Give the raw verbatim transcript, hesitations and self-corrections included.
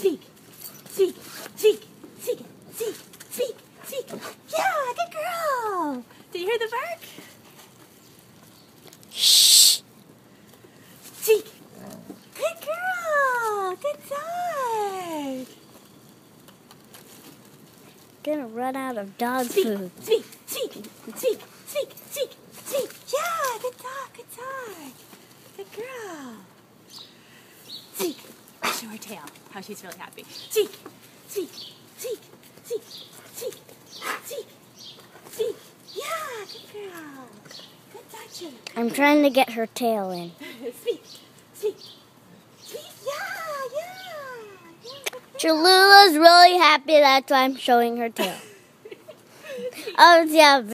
Seek, seek, seek, seek, seek, seek, seek. Yeah, good girl. Did you hear the bark? Shh. Seek. Good girl. Good dog. Gonna run out of dog Seek, food. seek, seek, seek, seek, seek, seek. Yeah, good dog, good dog. Good girl. Seek. Show her tail. How she's really happy. Seek, seek, seek, seek, seek, seek, seek. Yeah, good girl. Good dog, Cholula. I'm trying to get her tail in. Seek, seek, seek. Yeah, yeah, yeah. Cholula's really happy, that's why I'm showing her tail. Oh, yeah.